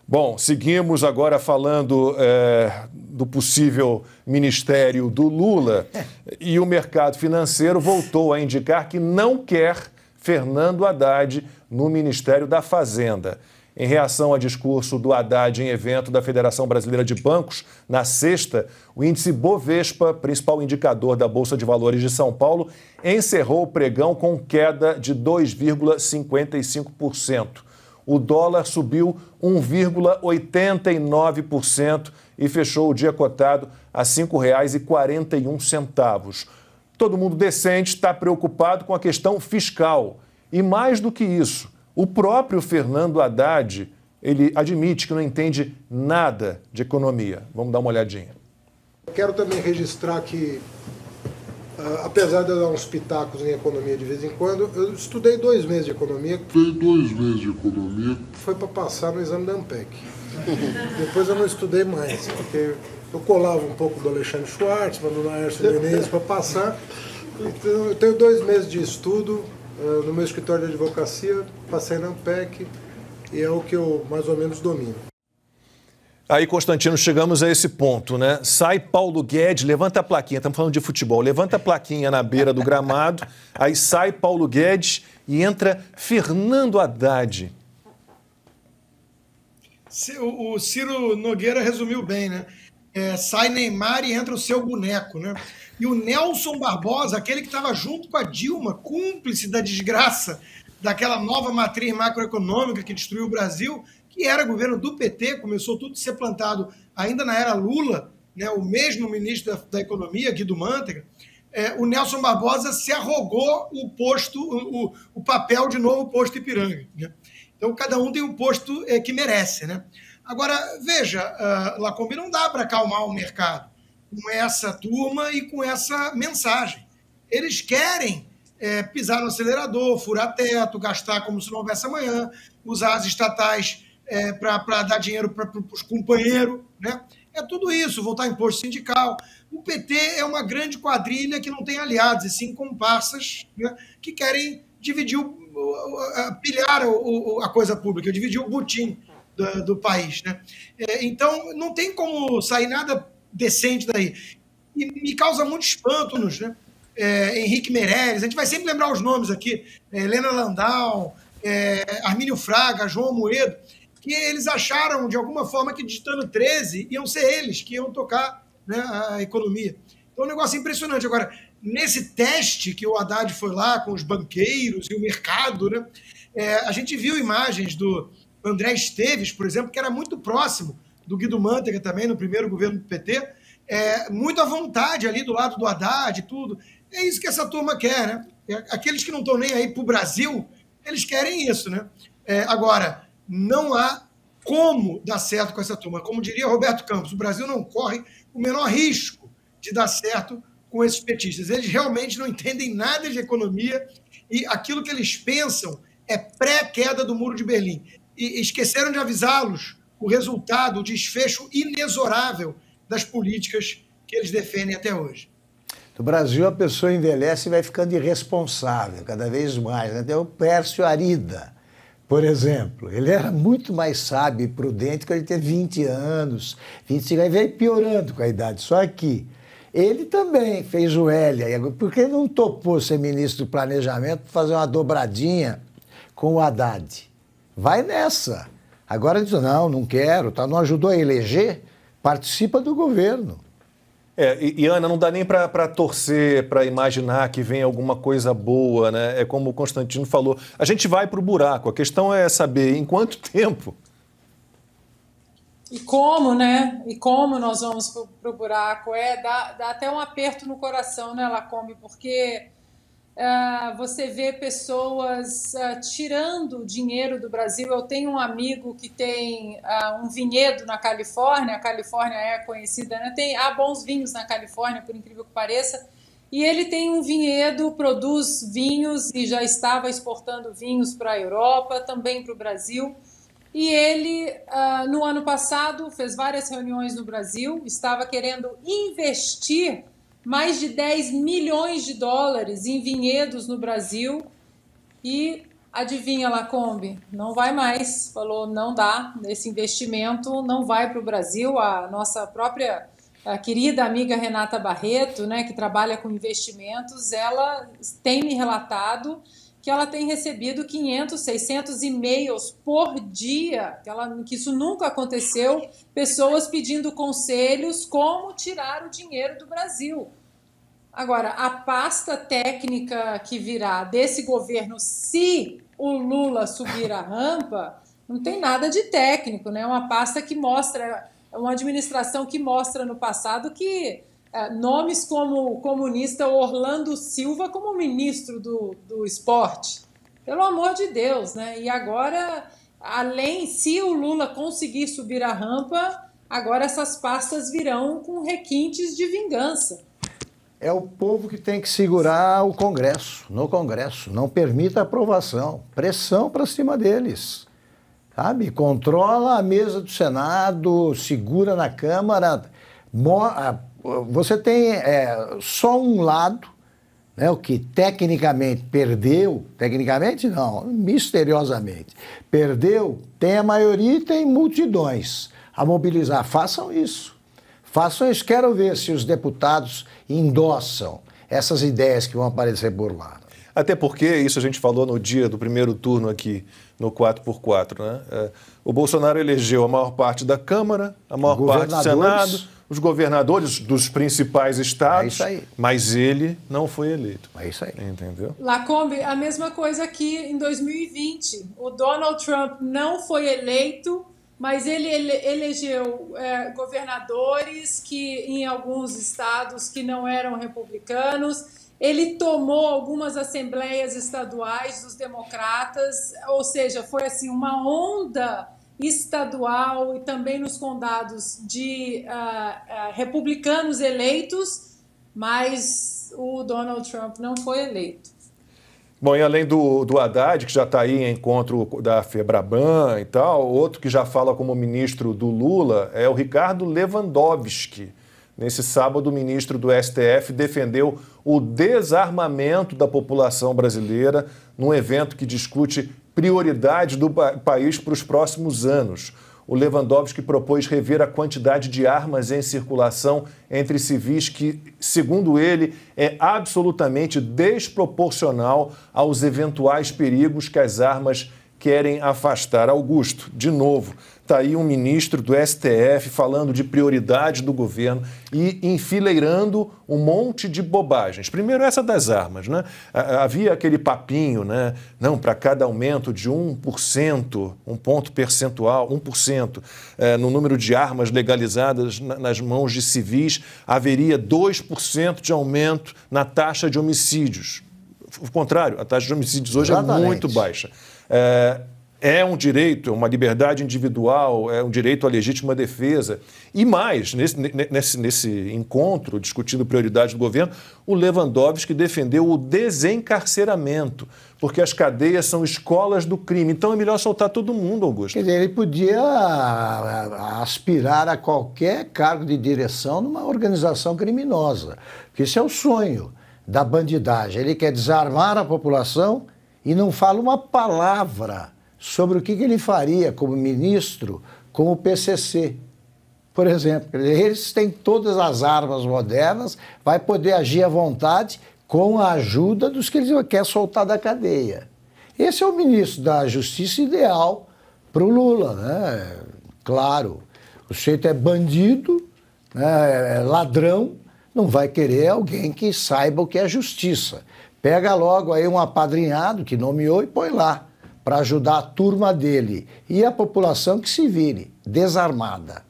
Bom, seguimos agora falando do possível ministério do Lula e o mercado financeiro voltou a indicar que não quer Fernando Haddad no Ministério da Fazenda. Em reação a discurso do Haddad em evento da Federação Brasileira de Bancos, na sexta, o índice Bovespa, principal indicador da Bolsa de Valores de São Paulo, encerrou o pregão com queda de 2,55%. O dólar subiu 1,89% e fechou o dia cotado a R$ 5,41. Todo mundo decente está preocupado com a questão fiscal. E mais do que isso, o próprio Fernando Haddad, ele admite que não entende nada de economia. Vamos dar uma olhadinha. Quero também registrar que, apesar de eu dar uns pitacos em economia de vez em quando, eu estudei 2 meses de economia. Foi para passar no exame da ANPEC. Depois eu não estudei mais, porque eu colava um pouco do Alexandre Schwartzman, do Laércio Menezes para passar. Então, eu tenho 2 meses de estudo no meu escritório de advocacia, passei na ANPEC e é o que eu mais ou menos domino. Aí, Constantino, chegamos a esse ponto, né? Sai Paulo Guedes, levanta a plaquinha, estamos falando de futebol, levanta a plaquinha na beira do gramado, aí sai Paulo Guedes e entra Fernando Haddad. O Ciro Nogueira resumiu bem, né? Sai Neymar e entra o seu boneco, né? E o Nelson Barbosa, aquele que estava junto com a Dilma, cúmplice da desgraça daquela nova matriz macroeconômica que destruiu o Brasil, que era governo do PT, começou tudo a ser plantado ainda na era Lula, né, o mesmo ministro da Economia, Guido Mantega, o Nelson Barbosa se arrogou o papel de novo posto Ipiranga. Né? Então, cada um tem um posto que merece. Né? Agora, veja, Lacombe, não dá para acalmar o mercado com essa turma e com essa mensagem. Eles querem pisar no acelerador, furar teto, gastar como se não houvesse amanhã, usar as estatais para dar dinheiro para os companheiros, né? É tudo isso, voltar imposto sindical. O PT é uma grande quadrilha que não tem aliados, e sim comparsas, né, que querem dividir, pilhar a coisa pública, dividir o butim do país. Né? Então, não tem como sair nada decente daí. E me causa muito espanto, né? Henrique Meirelles, a gente vai sempre lembrar os nomes aqui, Helena Landau, Armínio Fraga, João Amoedo, que eles acharam, de alguma forma, que digitando 13 iam ser eles que iam tocar, né, a economia. Então, é um negócio impressionante. Agora, nesse teste que o Haddad foi lá com os banqueiros e o mercado, né, a gente viu imagens do André Esteves, por exemplo, que era muito próximo do Guido Mantega também, no primeiro governo do PT, muito à vontade ali do lado do Haddad e tudo. É isso que essa turma quer, né? Aqueles que não estão nem aí para o Brasil, eles querem isso, né? Agora, não há como dar certo com essa turma. Como diria Roberto Campos, o Brasil não corre o menor risco de dar certo com esses petistas. Eles realmente não entendem nada de economia e aquilo que eles pensam é pré-queda do Muro de Berlim. E esqueceram de avisá-los o resultado, o desfecho inexorável das políticas que eles defendem até hoje. No Brasil, a pessoa envelhece e vai ficando irresponsável cada vez mais. Né? Tem o Pércio Arida, por exemplo. Ele era muito mais sábio e prudente quando ele teve 20 anos, 25 anos, e veio piorando com a idade. Só que ele também fez o L. Por que não topou ser ministro do Planejamento para fazer uma dobradinha com o Haddad? Vai nessa. Agora diz, não quero, tá? Não ajudou a eleger, participa do governo. E Ana, não dá nem para torcer, para imaginar que vem alguma coisa boa, né? É como o Constantino falou, a gente vai para o buraco, a questão é saber em quanto tempo. E como, né? E como nós vamos para o buraco? Dá até um aperto no coração, né, Lacombe? Porque você vê pessoas tirando dinheiro do Brasil. Eu tenho um amigo que tem um vinhedo na Califórnia. A Califórnia é conhecida, né? Há bons vinhos na Califórnia, por incrível que pareça. E ele tem um vinhedo, produz vinhos e já estava exportando vinhos para a Europa, também para o Brasil. E ele, no ano passado, fez várias reuniões no Brasil, estava querendo investir mais de 10 milhões de dólares em vinhedos no Brasil e Adivinha, Lacombe? Não vai mais. Falou, não dá, esse investimento não vai para o Brasil. A nossa própria querida amiga Renata Barreto, né, que trabalha com investimentos, ela tem me relatado que ela tem recebido 500, 600 e-mails por dia, que isso nunca aconteceu, pessoas pedindo conselhos como tirar o dinheiro do Brasil. Agora, a pasta técnica que virá desse governo, se o Lula subir a rampa, não tem nada de técnico, né? É uma pasta que mostra, é uma administração que mostra no passado que nomes como o comunista Orlando Silva como ministro do esporte. Pelo amor de Deus, né? E agora, se o Lula conseguir subir a rampa, agora essas pastas virão com requintes de vingança. É o povo que tem que segurar o Congresso, no Congresso. Não permita aprovação. Pressão para cima deles. Sabe? Controla a mesa do Senado, segura na Câmara. Você tem só um lado, né, o que tecnicamente perdeu, tecnicamente não, misteriosamente, perdeu, tem a maioria e tem multidões a mobilizar. Façam isso. Façam isso. Quero ver se os deputados endossam essas ideias que vão aparecer por lá. Até porque, isso a gente falou no dia do primeiro turno aqui, no 4x4, né? O Bolsonaro elegeu a maior parte da Câmara, a maior parte do Senado, os governadores dos principais estados, mas ele não foi eleito. É isso aí. Entendeu? Lacombe, a mesma coisa aqui em 2020. O Donald Trump não foi eleito, mas ele elegeu governadores que em alguns estados que não eram republicanos. Ele tomou algumas assembleias estaduais dos democratas, ou seja, foi assim uma onda estadual e também nos condados de republicanos eleitos, mas o Donald Trump não foi eleito. Bom, e além do Haddad, que já está aí em encontro da Febraban e tal, outro que já fala como ministro do Lula é o Ricardo Lewandowski. Nesse sábado, o ministro do STF defendeu o desarmamento da população brasileira num evento que discute prioridades do país para os próximos anos. O Lewandowski propôs rever a quantidade de armas em circulação entre civis que, segundo ele, é absolutamente desproporcional aos eventuais perigos que as armas querem afastar. Augusto, de novo, está aí um ministro do STF falando de prioridade do governo e enfileirando um monte de bobagens. Primeiro, essa das armas, né? Havia aquele papinho, né? Não, para cada aumento de 1%, um ponto percentual, 1%, no número de armas legalizadas nas mãos de civis, haveria 2% de aumento na taxa de homicídios. O contrário, a taxa de homicídios hoje é muito baixa. É um direito, é uma liberdade individual, é um direito à legítima defesa. E mais, nesse encontro discutindo prioridade do governo, o Lewandowski defendeu o desencarceramento, porque as cadeias são escolas do crime. Então é melhor soltar todo mundo, Augusto. Quer dizer, ele podia aspirar a qualquer cargo de direção numa organização criminosa, porque esse é o sonho da bandidagem. Ele quer desarmar a população e não fala uma palavra sobre o que ele faria como ministro com o PCC, por exemplo. Eles têm todas as armas modernas, vai poder agir à vontade com a ajuda dos que ele quer soltar da cadeia. Esse é o ministro da Justiça ideal para o Lula, né? Claro, o sujeito é bandido, né? É ladrão, não vai querer alguém que saiba o que é justiça. Pega logo aí um apadrinhado que nomeou e põe lá, para ajudar a turma dele e a população que se vire desarmada.